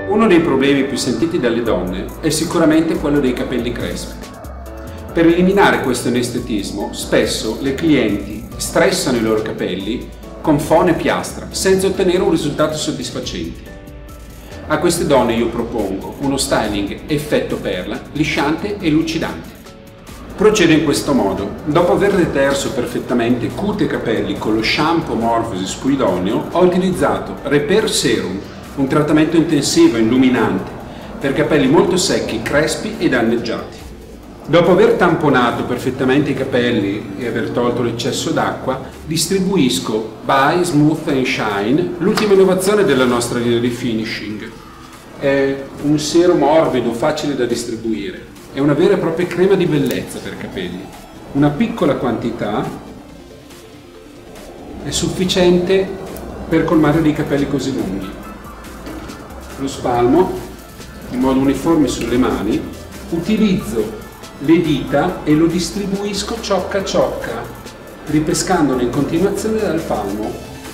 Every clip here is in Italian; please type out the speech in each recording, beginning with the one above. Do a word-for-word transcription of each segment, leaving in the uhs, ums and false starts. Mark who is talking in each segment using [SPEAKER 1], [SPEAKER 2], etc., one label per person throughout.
[SPEAKER 1] Uno dei problemi più sentiti dalle donne è sicuramente quello dei capelli crespi. Per eliminare questo inestetismo, spesso le clienti stressano i loro capelli con phon e piastra, senza ottenere un risultato soddisfacente. A queste donne io propongo uno styling effetto perla, lisciante e lucidante. Procedo in questo modo. Dopo aver deterso perfettamente cute e capelli con lo shampoo Morphosis Squidonio, ho utilizzato Repair Serum, un trattamento intensivo e illuminante per capelli molto secchi, crespi e danneggiati. Dopo aver tamponato perfettamente i capelli e aver tolto l'eccesso d'acqua, distribuisco By Smooth and Shine, l'ultima innovazione della nostra linea di finishing. È un siero morbido, facile da distribuire. È una vera e propria crema di bellezza per capelli. Una piccola quantità è sufficiente per colmare dei capelli così lunghi. Lo spalmo in modo uniforme sulle mani, utilizzo le dita e lo distribuisco ciocca ciocca, ripescandolo in continuazione dal palmo.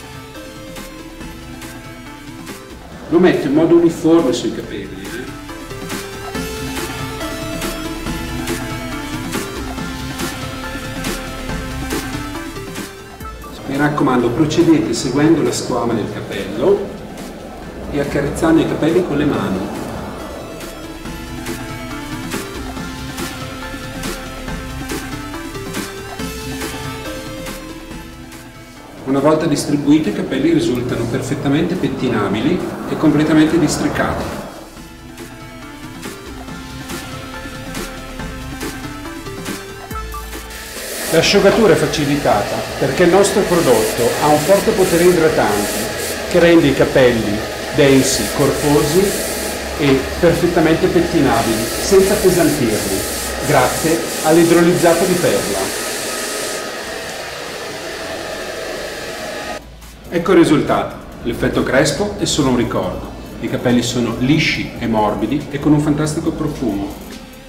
[SPEAKER 1] Lo metto in modo uniforme sui capelli. Mi raccomando, procedete seguendo la squama del capello e accarezzando i capelli con le mani. Una volta distribuiti i capelli risultano perfettamente pettinabili e completamente districati. L'asciugatura è facilitata perché il nostro prodotto ha un forte potere idratante che rende i capelli densi, corposi e perfettamente pettinabili senza appesantirli, grazie all'idrolizzato di perla. Ecco il risultato. L'effetto crespo è solo un ricordo. I capelli sono lisci e morbidi e con un fantastico profumo.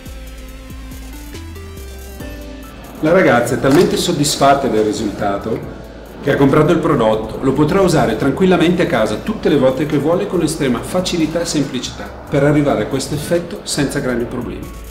[SPEAKER 1] La ragazza è talmente soddisfatta del risultato che ha comprato il prodotto. Lo potrà usare tranquillamente a casa tutte le volte che vuole con estrema facilità e semplicità per arrivare a questo effetto senza grandi problemi.